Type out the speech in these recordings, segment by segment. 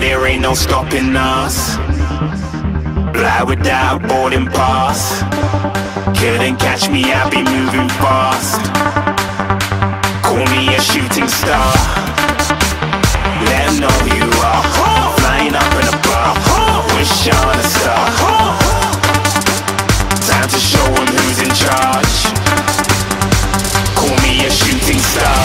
there ain't no stopping us. Fly without boarding pass. Couldn't catch me, I'll be moving fast. Call me a shooting star. Let 'em know who you are. Flying up in a bar. Wish on a star. Time to show 'em who's in charge. Call me a shooting star.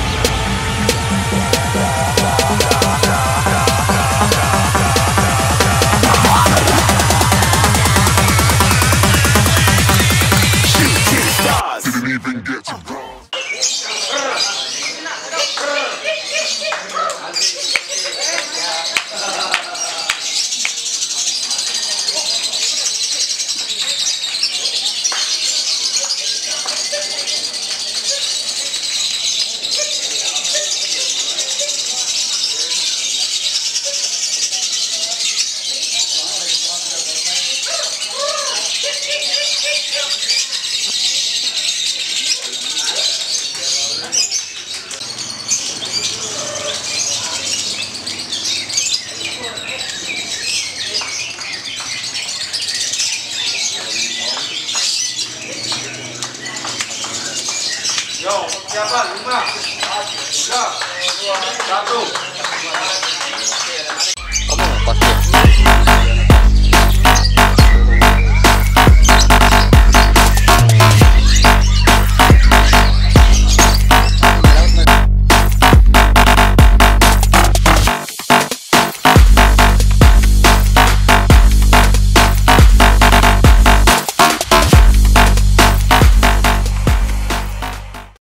Didn't even get to run. Yo, persiapan 5, 4, 3, 2, 1. Kamu pasti.